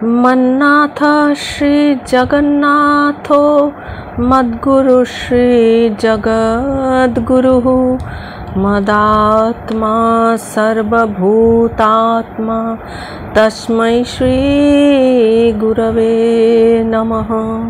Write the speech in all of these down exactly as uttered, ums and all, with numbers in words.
मन्नाथ श्री जगन्नाथो मद्गुरु श्री जगद्गुरुः मदात्मा सर्वभूतात्मा तस्मै श्री गुरवे नमः।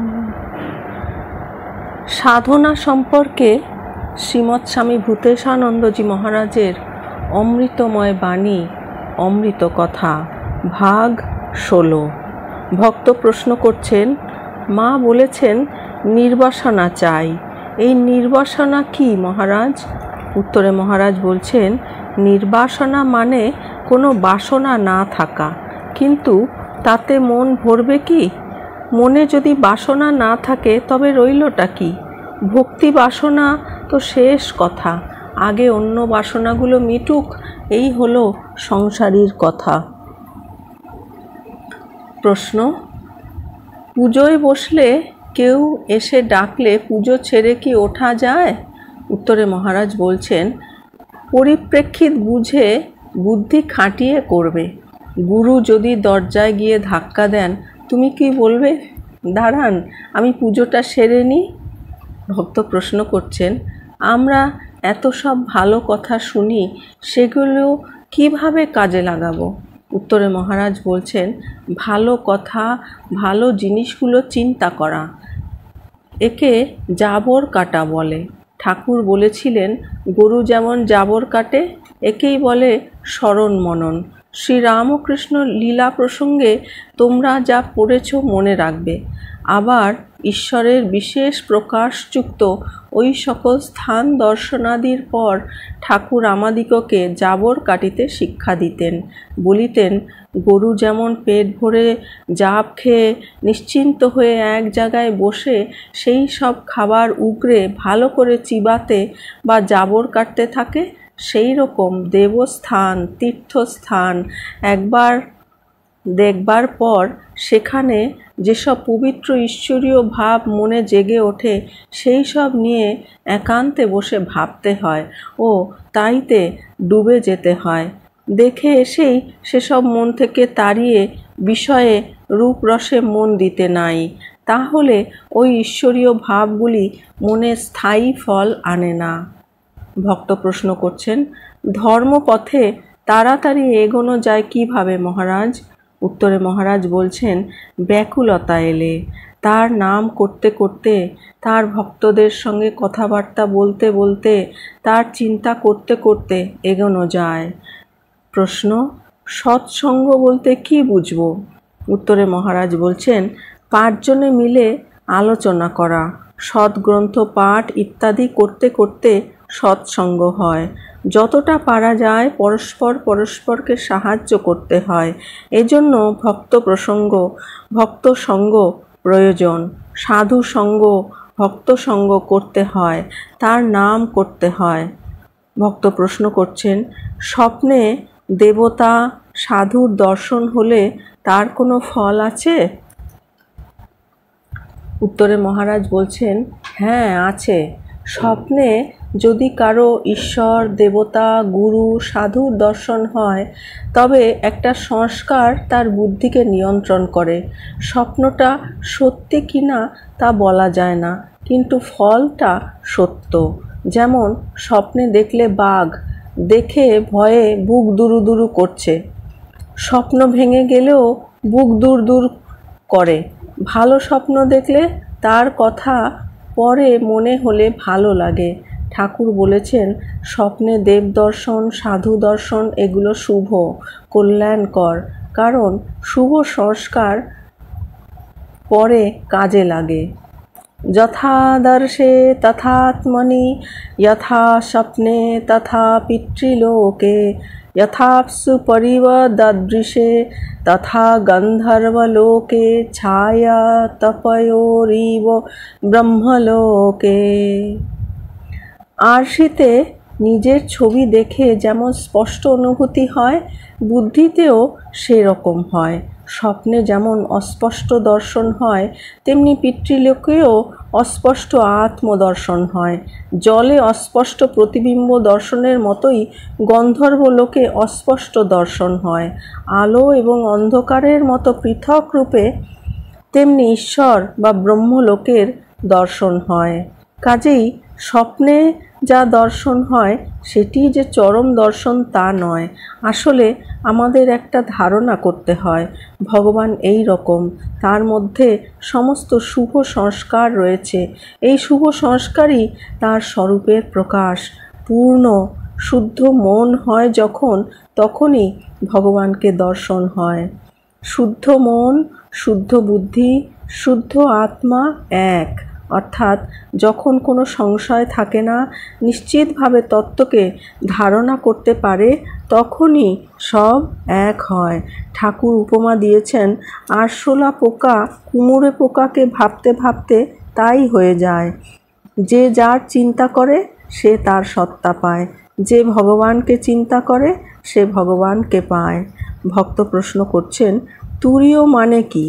साधना सम्पर्के श्रीमद् स्वामी भूतेशानंदजी महाराजेर अमृतमय बाणी अमृत कथा भाग षोलो। भक्त प्रश्न करছেন, মা বলেছেন নির্বাসনা চাই, এই নির্বাসনা কি মহারাজ? উত্তরে মহারাজ বলছেন, নির্বাসনা মানে কোনো বাসনা না থাকা, কিন্তু তাতে মন ভরবে কি? মনে যদি বাসনা না থাকে তবে রইলটা কি? ভক্তি বাসনা তো শেষ কথা, আগে অন্য বাসনাগুলো মিটুক, এই হলো সংসারীর কথা। প্রশ্ন, পুজোয় বসলে কেউ এসে ডাকলে পুজো ছেড়ে কি ওঠা যায়? উত্তরে মহারাজ বলছেন, পরিপ্রেক্ষিত বুঝে বুদ্ধি খাটিয়ে করবে। গুরু যদি দরজায় গিয়ে ধাক্কা দেন, তুমি কি বলবে, দাঁড়ান আমি পুজোটা সেরে নিই? ভক্ত প্রশ্ন করছেন, আমরা এত সব ভালো কথা শুনি, সেগুলো কিভাবে কাজে লাগাবো? উত্তরে মহারাজ বলছেন, ভালো কথা, ভালো জিনিসগুলো চিন্তা করা, একে জাবর কাটা বলে। ঠাকুর বলেছিলেন, গরু যেমন জাবর কাটে, একেই বলে স্মরণ মনন। শ্রীরামকৃষ্ণ লীলা প্রসঙ্গে তোমরা যা পড়েছ মনে রাখবে। আবার ঈশ্বরের বিশেষ প্রকাশযুক্ত ওই সকল স্থান দর্শনাদির পর ঠাকুর আমাদিগকে জাবর কাটিতে শিক্ষা দিতেন। বলিতেন, গরু যেমন পেট ভরে জাব খেয়ে নিশ্চিন্ত হয়ে এক জায়গায় বসে সেই সব খাবার উগরে ভালো করে চিবাতে বা জাবর কাটতে থাকে, সেই রকম দেবস্থান তীর্থস্থান একবার দেখবার পর সেখানে যেসব পবিত্র ঈশ্বরীয় ভাব মনে জেগে ওঠে, সেই সব নিয়ে একান্তে বসে ভাবতে হয় ও তাইতে ডুবে যেতে হয়। দেখে এসেই সেসব মন থেকে তাড়িয়ে বিষয়ে রূপরসে মন দিতে নাই, তাহলে ওই ঈশ্বরীয় ভাবগুলি মনে স্থায়ী ফল আনে না। ভক্ত প্রশ্ন করছেন, ধর্মপথে তাড়াতাড়ি এগোনো যায় কিভাবে মহারাজ? উত্তরে মহারাজ বলছেন, ব্যাকুলতা এলে, তার নাম করতে করতে, তার ভক্তদের সঙ্গে কথাবার্তা বলতে বলতে, তার চিন্তা করতে করতে এগোনো যায়। প্রশ্ন, সৎসঙ্গ বলতে কি বুঝবো? উত্তরে মহারাজ বলছেন, পাঁচজনে মিলে আলোচনা করা, সৎগ্রন্থ পাঠ ইত্যাদি করতে করতে সৎসঙ্গ হয়। যতটা পারা যায় পরস্পর পরস্পরকে সাহায্য করতে হয়, এজন্য ভক্ত প্রসঙ্গ ভক্ত সঙ্গ প্রয়োজন। সাধু সঙ্গ ভক্ত সঙ্গ করতে হয়, তার নাম করতে হয়। ভক্ত প্রশ্ন করছেন, স্বপ্নে দেবতা সাধুর দর্শন হলে তার কোনো ফল আছে? উত্তরে মহারাজ বলছেন, হ্যাঁ আছে। স্বপ্নে যদি কারো ঈশ্বর দেবতা গুরু সাধুর দর্শন হয়, তবে একটা সংস্কার তার বুদ্ধিকে নিয়ন্ত্রণ করে। স্বপ্নটা সত্যি কিনা তা বলা যায় না, কিন্তু ফলটা সত্য। যেমন স্বপ্নে দেখলে বাঘ, দেখে ভয়ে বুক দুরু দুরু করছে, স্বপ্ন ভেঙে গেলেও বুক দূর দূর করে। ভালো স্বপ্ন দেখলে তার কথা পরে মনে হলে ভালো লাগে। ঠাকুর বলেছেন, স্বপ্নে দেব দর্শন সাধু দর্শন এগুলো শুভ কল্যাণকর, কারণ শুভ সংস্কার পরে কাজে লাগে। যথা দর্শে তথাত্মনি যথা স্বপ্নে তথা পিতৃলোকে যথাপ্সু পরিবদদৃশে তথা গন্ধর্বলোকে ছায়া তপয়োরিব ব্রহ্মলোকে। আরশিতে নিজের ছবি দেখে যেমন স্পষ্ট অনুভূতি হয়, বুদ্ধিতেও সেরকম হয়। স্বপ্নে যেমন অস্পষ্ট দর্শন হয়, তেমনি পিতৃলোকেও অস্পষ্ট আত্মদর্শন হয়। জলে অস্পষ্ট প্রতিবিম্ব দর্শনের মতোই গন্ধর্ব লোকে অস্পষ্ট দর্শন হয়। আলো এবং অন্ধকারের মতো পৃথক রূপে তেমনি ঈশ্বর বা ব্রহ্মলোকের দর্শন হয়। কাজেই স্বপ্নে যা দর্শন হয় সেটি যে চরম দর্শন তা নয়। আসলে আমাদের একটা ধারণা করতে হয় ভগবান এই রকম, তার মধ্যে সমস্ত শুভ সংস্কার রয়েছে। এই শুভ সংস্কারই তার স্বরূপের প্রকাশ। পূর্ণ শুদ্ধ মন হয় যখন, তখনই ভগবানকে দর্শন হয়। শুদ্ধ মন, শুদ্ধ বুদ্ধি, শুদ্ধ আত্মা এক, অর্থাৎ যখন কোনো সংশয় থাকে না, নিশ্চিতভাবে তত্ত্বকে ধারণা করতে পারে, তখনই সব এক হয়। ঠাকুর উপমা দিয়েছেন, আরশোলা পোকা কুমড়ে পোকাকে ভাবতে ভাবতে তাই হয়ে যায়। যে যার চিন্তা করে সে তার সত্তা পায়, যে ভগবানকে চিন্তা করে সে ভগবানকে পায়। ভক্ত প্রশ্ন করছেন, তুরীয় মানে কি?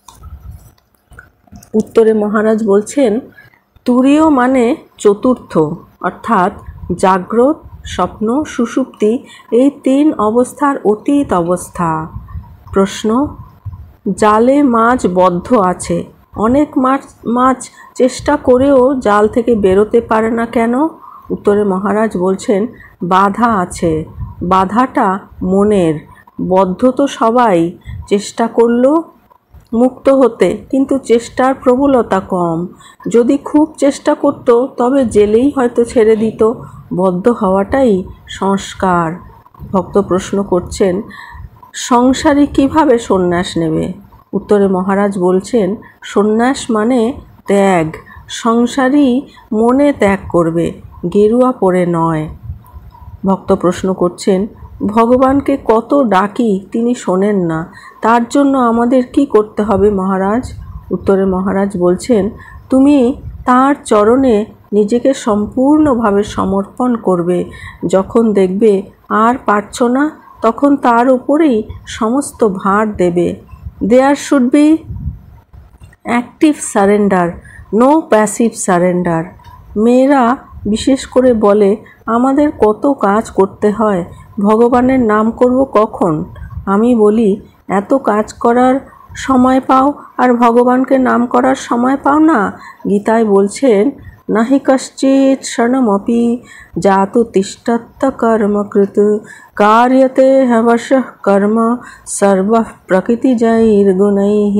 উত্তরে মহারাজ বলছেন, তুরীয় মানে চতুর্থ, অর্থাৎ জাগ্রত, স্বপ্ন, সুষুপ্তি, এই তিন অবস্থার অতীত অবস্থা। প্রশ্ন, জালে মাছ বদ্ধ আছে, অনেক মাছ মাছ চেষ্টা করেও জাল থেকে বেরোতে পারে না কেন? উত্তরে মহারাজ বলছেন, বাধা আছে। বাধাটা মনের। বদ্ধ তো সবাই, চেষ্টা করলো মুক্ত হতে, কিন্তু চেষ্টার প্রবলতা কম। যদি খুব চেষ্টা করত তবে জেলেই হয়তো ছেড়ে দিত। বদ্ধ হওয়াটাই সংস্কার। ভক্ত প্রশ্ন করছেন, সংসারী কিভাবে সন্ন্যাস নেবে? উত্তরে মহারাজ বলছেন, সন্ন্যাস মানে ত্যাগ। সংসারী মনে ত্যাগ করবে, গেরুয়া পরে নয়। ভক্ত প্রশ্ন করছেন, ভগবানকে কত ডাকি তিনি শোনেন না, তার জন্য আমাদের কি করতে হবে মহারাজ? উত্তরে মহারাজ বলছেন, তুমি তার চরণে নিজেকে সম্পূর্ণভাবে সমর্পণ করবে। যখন দেখবে আর পারছ না, তখন তার উপরেই সমস্ত ভার দেবে। There should be active surrender, no passive surrender. মেয়েরা বিশেষ করে বলে, আমাদের কত কাজ করতে হয়, ভগবানের নাম করব কখন? আমি বলি, এত কাজ করার সময় পাও আর ভগবানকে নাম করার সময় পাও না? গীতায় বলছেন, নাহি কশ্চিৎ ক্ষণমপি জাতু তিষ্ঠত্য কর্মকৃত কার্যতে হ্যবশঃ কর্ম সর্বঃ প্রকৃতিজৈর্গুণৈঃ।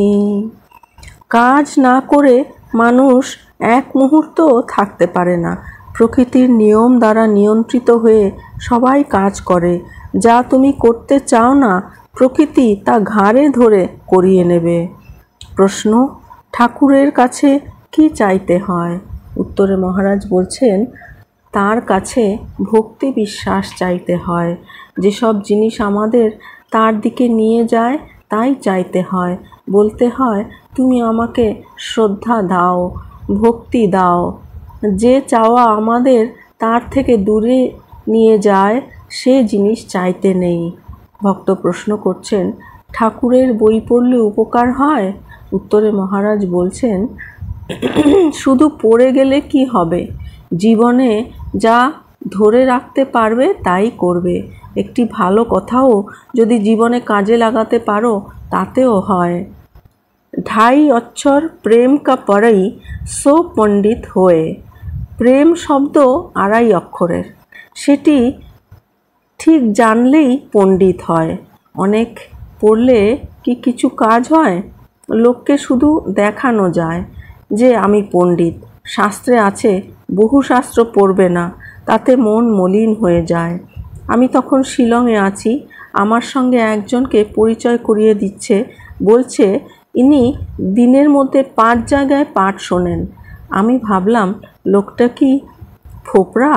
কাজ না করে মানুষ এক মুহূর্ত থাকতে পারে না। প্রকৃতির নিয়ম দ্বারা নিয়ন্ত্রিত হয়ে সবাই কাজ করে। যা তুমি করতে চাও না, প্রকৃতি তা ঘাড়ে ধরে করিয়ে নেবে। প্রশ্ন, ঠাকুরের কাছে কি চাইতে হয়? উত্তরে মহারাজ বলছেন, তার কাছে ভক্তি বিশ্বাস চাইতে হয়। যেসব জিনিস আমাদের তার দিকে নিয়ে যায় তাই চাইতে হয়। বলতে হয়, তুমি আমাকে শ্রদ্ধা দাও, ভক্তি দাও। যে চাওয়া আমাদের তার থেকে দূরে নিয়ে যায় সে জিনিস চাইতে নেই। ভক্ত প্রশ্ন করছেন, ঠাকুরের বই পড়লে উপকার হয়? উত্তরে মহারাজ বলছেন, শুধু পড়ে গেলে কি হবে? জীবনে যা ধরে রাখতে পারবে তাই করবে। একটি ভালো কথাও যদি জীবনে কাজে লাগাতে পারো তাতেও হয়। ঢাই অক্ষর প্রেম কা পড়াই সো পণ্ডিত হয়ে। প্রেম শব্দ আড়াই অক্ষরের, সেটি ঠিক জানলেই পণ্ডিত হয়। অনেক পড়লে কি কিছু কাজ হয়? লোককে শুধু দেখানো যায় যে আমি পণ্ডিত। শাস্ত্রে আছে, বহু শাস্ত্র পড়বে না, তাতে মন মলিন হয়ে যায়। আমি তখন শিলংয়ে আছি, আমার সঙ্গে একজনকে পরিচয় করিয়ে দিচ্ছে। বলছে ইনি দিনের মধ্যে পাঁচ জায়গায় পাঠ শোনেন। আমি ভাবলাম, লোকটা কি ফোপড়া?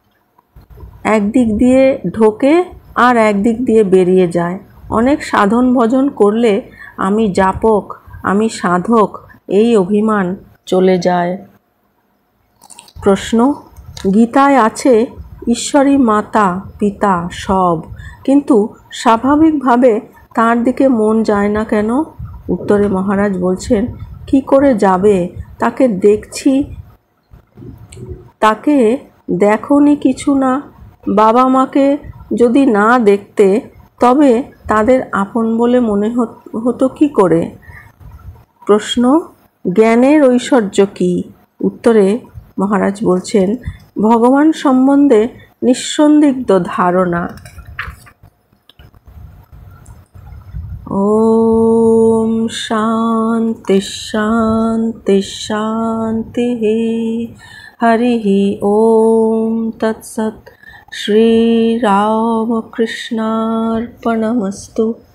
একদিক দিয়ে ঢোকে আর একদিক দিয়ে বেরিয়ে যায়। অনেক সাধন ভজন করলে আমি জাপক, আমি সাধক, এই অভিমান চলে যায়। প্রশ্ন, গীতায় আছে ঈশ্বরী মাতা পিতা সব, কিন্তু স্বাভাবিকভাবে তার দিকে মন যায় না কেন? উত্তরে মহারাজ বলছেন, কি করে যাবে? তাকে দেখছি, তাকে দেখোনি কিছু না? বাবা মাকে যদি না দেখতে তবে তাদের আপন বলে মনে হতো কি করে? প্রশ্ন, জ্ঞানের ঐশ্বর্য কি? উত্তরে মহারাজ বলছেন, ভগবান সম্বন্ধে নিঃসন্দিগ্ধ ধারণা। ওম শান্তি শান্তি শান্তি। হরি ওম তৎসৎ। শ্রী রামকৃষ্ণার্পণমস্তু।